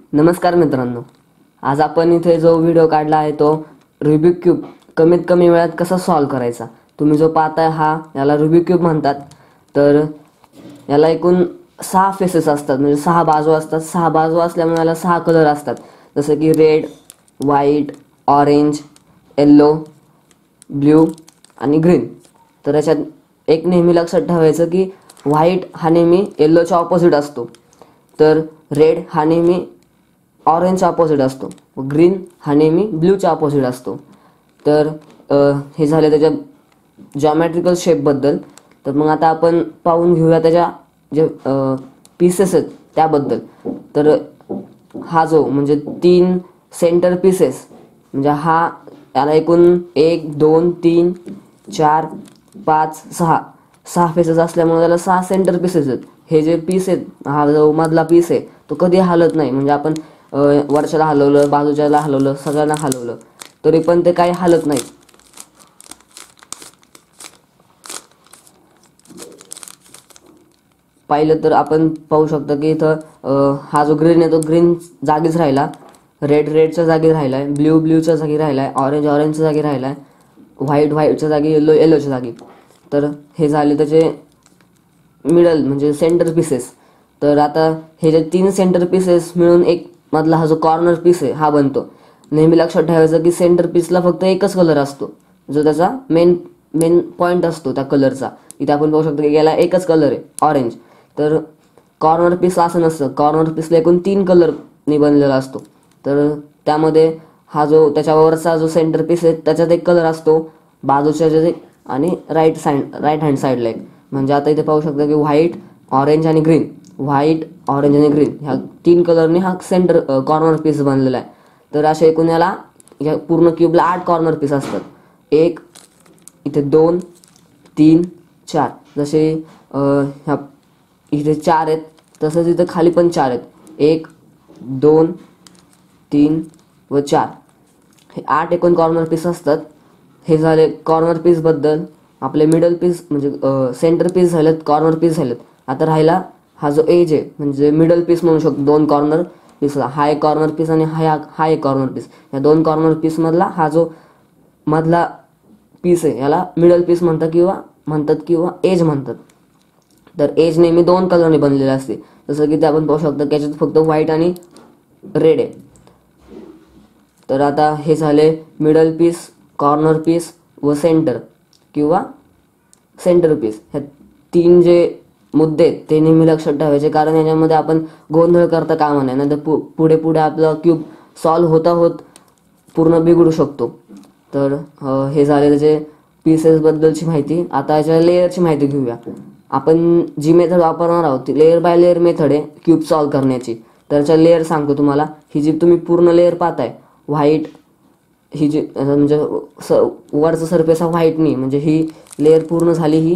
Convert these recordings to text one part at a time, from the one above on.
नमस्कार मित्रांनो, आज आपण इथे जो व्हिडिओ काढला आहे तो रुबिक क्यूब कमीत कमी वेळात कसा सॉल्व्ह करायचा। तुम्ही जो पाहताय याला रुबिक क्यूब म्हणतात। तर याला एकूण 6 फेसेस असतात, म्हणजे 6 बाजू असतात। 6 बाजू असल्यामुळे याला 6 कलर असतात, जसं की red, white, orange, yellow, blue आणि ग्रीन। तर याच्यात एक नेहमी लक्षात ठेवायचं की व्हाईट हा नेहमी येल्लोच्या ऑपोजिट असतो, तर रेड हा नेहमी ऑरेंजच्या ऑपोजिट असतो, ग्रीन हा नेहमी ब्ल्यूच्या ऑपोजिट असतो। तर हे झाले त्याच्या जॉमेट्रिकल शेपबद्दल। तर मग आता आपण पाहून घेऊया त्याच्या जे पीसेस आहेत त्याबद्दल। तर हा जो म्हणजे 3 सेंटर पीसेस, म्हणजे याला एकूण 1 2 3 4 5 6 फेसेस असल्यामुळे त्याला 6 सेंटर पीसेस आहेत। हे जे पीस आहेत, हा जो मधला पीस आहे तो कधी हलत नाही, म्हणजे आपण वरच्याला हलवलं, बाजूच्याला हलवलं, सगळ्यांना हलवलं तरी पण ते काही हलत नाही। पाहिलं तर आपण पाहू शकतो की इथं हा जो ग्रीन आहे तो ग्रीन जागीच राहिला, रेड रेडच्या जागी राहिलाय, ब्ल्यू ब्ल्यूच्या जागी राहिलाय, ऑरेंज ऑरेंजच्या जागी राहिलाय, व्हाईट व्हाईटच्या जागी, येलो येलोच्या जागी। तर हे झाले त्याचे मिडल म्हणजे सेंटर पीसेस। तर आता हे जे 3 सेंटर पीसेस मिळून एक मधला हा जो कॉर्नर पीस आहे हा बनतो। नेहमी लक्षात ठेवायचं की सेंटर पीसला फक्त एकच कलर असतो, जो त्याचा मेन पॉइंट असतो त्या कलरचा। इथे आपण पाहू शकतो की याला एकच कलर आहे, ऑरेंज। तर कॉर्नर पीस असं नसतं, कॉर्नर पीसला एकूण 3 कलरने बनलेला असतो। तर त्यामध्ये हा जो त्याच्यावरचा जो सेंटर पीस आहे त्याच्यात एक कलर असतो, बाजूच्या जे आणि राईट हँड साईडला एक। म्हणजे आता इथे पाहू शकता की व्हाईट, ऑरेंज आणि ग्रीन, व्हाईट, ऑरेंज आणि ग्रीन ह्या 3 कलरने हा सेंटर कॉर्नर पीस बनलेला आहे। तर असे एकूण या पूर्ण क्यूबला 8 कॉर्नर पीस असतात। 1 इथे 2 3 4, जसे ह्या इथे 4 आहेत तसंच इथे खाली पण 4 आहेत, 1 2 3 व 4, हे 8 एकूण कॉर्नर पीस असतात। हे झाले कॉर्नर पीस बद्दल। आपले मिडल पीस म्हणजे सेंटर पीस झालेत, कॉर्नर पीस झालेत। आता राहिला हा जो एज आहे, म्हणजे मिडल पीस म्हणू शकतो। 2 कॉर्नर पीसला हा एक कॉर्नर पीस आणि हा एक कॉर्नर पीस, या 2 कॉर्नर पीस मधला हा जो मधला पीस आहे याला मिडल पीस म्हणतात किंवा एज म्हणतात। तर एज नेहमी 2 कलरने बनलेला असते, जसं की ते आपण पाहू शकतो की याच्यात फक्त व्हाईट आणि रेड आहे। तर आता हे झाले मिडल पीस, कॉर्नर पीस व सेंटर किंवा सेंटर पीस। ह्या 3 जे मुद्दे आहेत ते नेहमी लक्षात ठेवायचे, कारण याच्यामध्ये आपण गोंधळ करता कामा नये, नाहीतर पुढे पुढे आपला क्यूब सॉल्व्ह होता होत पूर्ण बिघडू शकतो। तर हे झाले त्याचे पीसेस बद्दलची माहिती। आता याच्या लेअरची माहिती घेऊया। आपण जी मेथड वापरणार आहोत ती लेअर बाय लेअर मेथड आहे क्यूब सॉल्व्ह करण्याची। तर याच्या लेअर सांगतो तुम्हाला। ही जी तुम्ही पूर्ण लेअर पाहताय व्हाईट, ही जी म्हणजे वरचा सरफेस हा व्हाईट नाही, म्हणजे ही लेअर पूर्ण झाली ही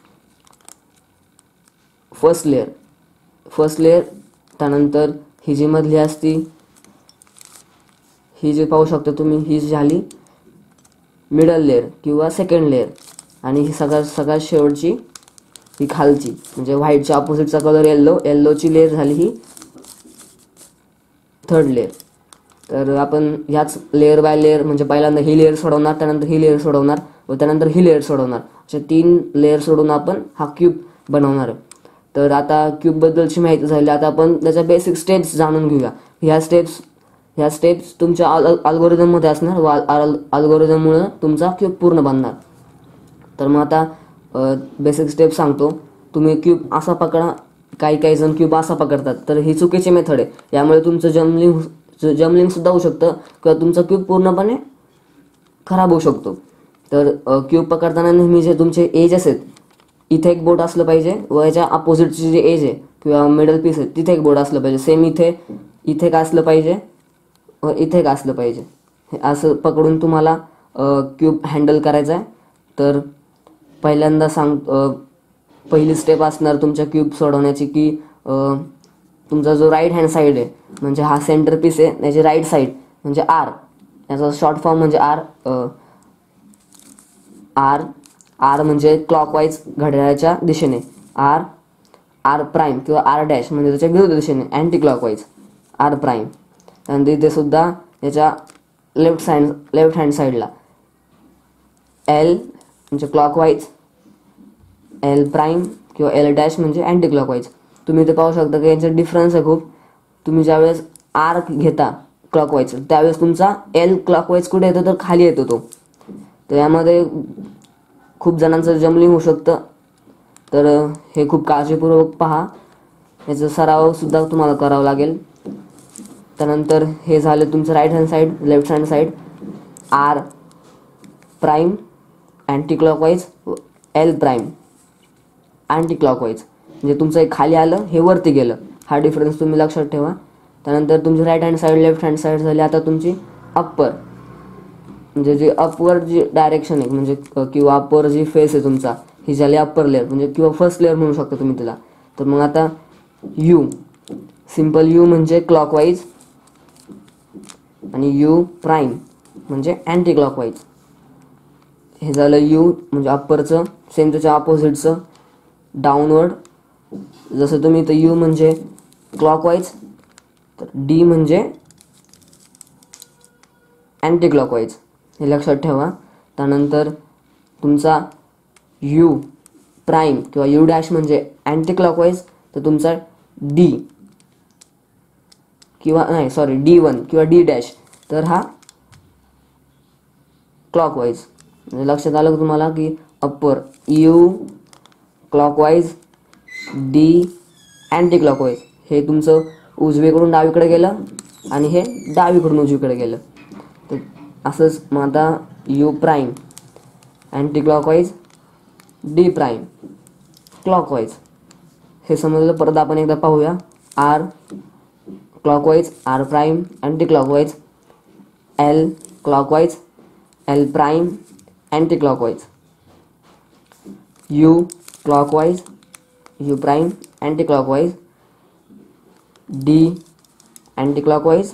फर्स्ट लेअर। त्यानंतर ही जी मधली असती, ही जी पाहू शकता तुम्ही, ही झाली मिडल लेअर किंवा सेकंड लेअर। आणि ही सगळ्यात शेवटची ही खालची, म्हणजे व्हाईटच्या ऑपोजिटचा कलर येल्लोची लेअर झाली ही थर्ड लेअर। तर आपण ह्याच लेअर बाय लेअर, म्हणजे पहिल्यांदा ही लेअर सोडवणार, त्यानंतर ही लेअर सोडवणार व त्यानंतर ही लेअर सोडवणार, अशा 3 लेअर सोडून आपण हा क्यूब बनवणार आहे। तर आता क्यूब बद्दलची माहिती झाली, आता आपण त्याच्या बेसिक स्टेप्स जाणून घेऊया। ह्या स्टेप्स तुमच्या अल्गोरिदम मध्ये असणार व अल्गोरिदममुळे तुमचा क्यूब पूर्ण बनणार। तर मग आता बेसिक स्टेप सांगतो। तुम्ही क्यूब असा पकडा, काही जण क्यूब असा पकडतात, तर ही चुकीची मेथड आहे। यामुळे तुमचं जमलिंग सुद्धा होऊ शकतं किंवा तुमचा क्यूब पूर्णपणे खराब होऊ शकतो। तर क्यूब पकडताना नेहमी जे तुमचे एजेस आहेत, इथे एक बोट असलं पाहिजे व याच्या अपोजिटची जी एज आहे किंवा मिडल पीस आहे तिथे एक बोट असलं पाहिजे। सेम इथे का असलं पाहिजे व इथे का असलं पाहिजे, हे असं पकडून तुम्हाला क्यूब हँडल करायचा आहे। तर पहिल्यांदा पहिली स्टेप असणार तुमच्या क्यूब सोडवण्याची की तुमचा जो राईट हँड साईड आहे, म्हणजे हा सेंटर पीस आहे, याची राईट साईड म्हणजे आर, याचा शॉर्ट फॉर्म म्हणजे आर म्हणजे क्लॉकवाईज घड्याळाच्या दिशेने, आर प्राईम किंवा आर डॅश म्हणजे त्याच्या विरुद्ध दिशेने अँटी क्लॉकवाईज आर प्राईम। त्यानंतर इथे सुद्धा याच्या लेफ्ट हँड साईडला एल म्हणजे क्लॉकवाईज, एल प्राईम किंवा एल डॅश म्हणजे अँटी क्लॉकवाईज. तुम्ही इथे पाहू शकता की यांचा डिफरन्स आहे खूप. तुम्ही ज्यावेळेस आर घेता क्लॉकवाईज त्यावेळेस तुमचा एल क्लॉकवाईज कुठे येतो तर खाली येतो तो. तर यामध्ये खूप जणांचं जमलिंग होऊ शकतं. तर हे खूप काळजीपूर्वक पहा, याचा सराव सुद्धा तुम्हाला करावा लागेल. त्यानंतर हे झालं तुमचं right hand side, left hand side. R prime anti clockwise, L prime anti clockwise. म्हणजे तुमचं एक खाली आलं हे वरती गेलं, हा डिफरन्स तुम्ही लक्षात ठेवा. त्यानंतर तुमची right hand side, left hand side झाली. आता तुमची अप्पर म्हणजे जी अपवर जी डायरेक्शन आहे म्हणजे किंवा अप्पर जी फेस आहे तुमचा, ही झाली अप्पर लेअर म्हणजे किंवा फर्स्ट लेअर म्हणू शकता तुम्ही तिला. तर मग आता यू, सिम्पल यू म्हणजे क्लॉकवाईज आणि यू प्राईम म्हणजे अँटी क्लॉकवाईज. हे झालं यू म्हणजे अप्परचं, सेम त्याच्या ऑपोजिटचं डाऊनवर्ड. जसं तुम्ही इथं यू म्हणजे क्लॉकवाईज तर डी म्हणजे अँटी क्लॉकवाईज, हे लक्षात ठेवा. त्यानंतर तुमचा यू प्राईम किंवा यू डॅश म्हणजे अँटी क्लॉकवाईज, तर तुमचा डी किंवा नाही सॉरी D1 किंवा डी डॅश तर हा क्लॉकवाईज. म्हणजे लक्षात आलं का तुम्हाला की upper U clockwise, D anti clockwise. हे तुमचं उजवीकडून डावीकडे गेलं आणि हे डावीकडून उजवीकडे गेलं. तर असंच मग आता U prime anti clockwise, D prime clockwise. हे समजलं. परत आपण एकदा पाहूया. R clockwise, R prime anti clockwise, L clockwise, L prime anti clockwise, U clockwise, U prime anti clockwise, D anti clockwise,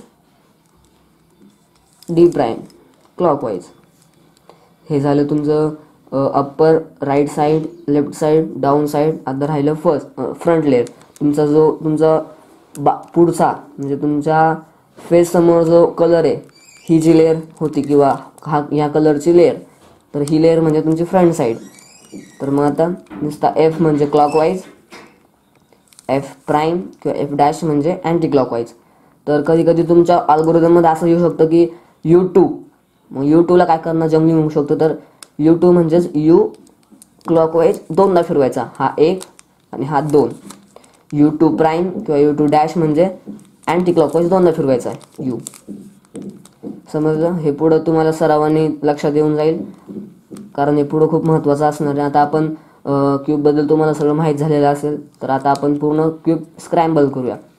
D prime clockwise. हे झालं तुमचं upper right side, left side, down side. आता राहिलं front layer. तुमचा जो तुमचा पुढचा म्हणजे तुमच्या फेस समोर जो कलर आहे ही जी लेअर होती किंवा ह्या कलरची लेअर, तर ही लेअर म्हणजे तुमची फ्रंट साईड. तर मग आता नुसता एफ म्हणजे क्लॉकवाईज, एफ प्राईम किंवा एफ डॅश म्हणजे अँटी क्लॉकवाईज. तर कधी कधी तुमच्या अल्गोरिदममध्ये असं येऊ शकतं की U2, मग U2ला काय करणं जमलिंग होऊ शकतं. तर U2 म्हणजेच यू क्लॉकवाईज दोनदा फिरवायचा, हा एक आणि हा दोन. U2 प्राईम किंवा U2 डॅश म्हणजे अँटी क्लॉकवाईज दोनदा फिरवायचा आहे यू. समजलं. हे पुढं तुम्हाला सरावाने लक्षात येऊन जाईल कारण हे पुढं खूप महत्त्वाचं असणार आहे. आता आपण क्यूबबद्दल तुम्हाला सगळं माहीत झालेलं असेल तर आता आपण पूर्ण क्यूब स्क्रॅम्बल करूया.